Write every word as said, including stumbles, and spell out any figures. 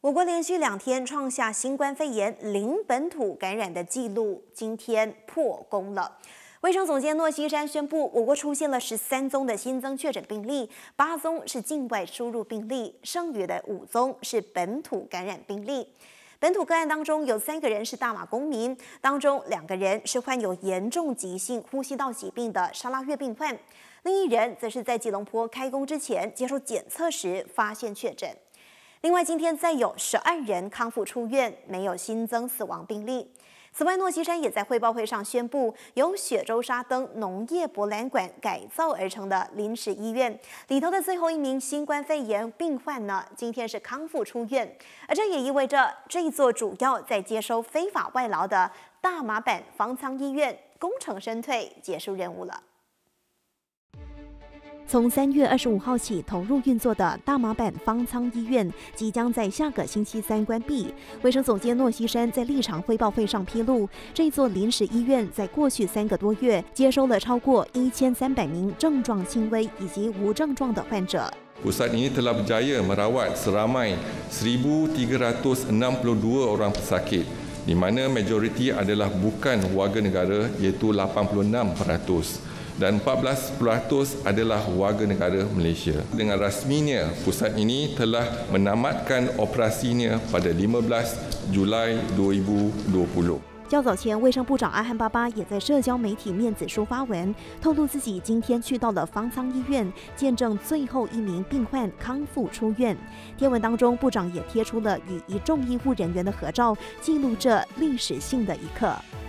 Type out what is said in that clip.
我国连续两天创下新冠肺炎零本土感染的纪录，今天破功了。卫生总监诺西山宣布，我国出现了十三宗的新增确诊病例，八宗是境外输入病例，剩余的五宗是本土感染病例。本土个案当中有三个人是大马公民，当中两个人是患有严重急性呼吸道疾病的沙拉越病患，另一人则是在吉隆坡开工之前接受检测时发现确诊。另外，今天再有十二人康复出院，没有新增死亡病例。此外，诺西山也在汇报会上宣布，由雪州沙登农业博览馆改造而成的临时医院里头的最后一名新冠肺炎病患呢，今天是康复出院，而这也意味着这一座主要在接收非法外劳的大马版方舱医院功成身退，结束任务了。从三月二十五号起投入运作的大马版方舱医院，即将在下个星期三关闭。卫生总监诺西山在立场汇报会上披露，这座临时医院在过去三个多月接收了超过一千三百名症状轻微以及无症状的患者。 Pusat ini telah berjaya merawat seramai seribu tiga ratus enam puluh dua orang pesakit, di mana majoriti adalah bukan warga negara iaitu lapan puluh enam peratus. Dan empat belas peratus adalah warga negara Malaysia. Dengan rasminya, pusat ini telah menamatkan operasinya pada lima belas Julai dua ribu dua puluh。 较早前，卫生部长阿汉巴巴也在社交媒体面子书发文，透露自己今天去到了方舱医院，见证最后一名病患康复出院。贴文当中，部长也贴出了与一众医护人员的合照，记录着历史性的一刻。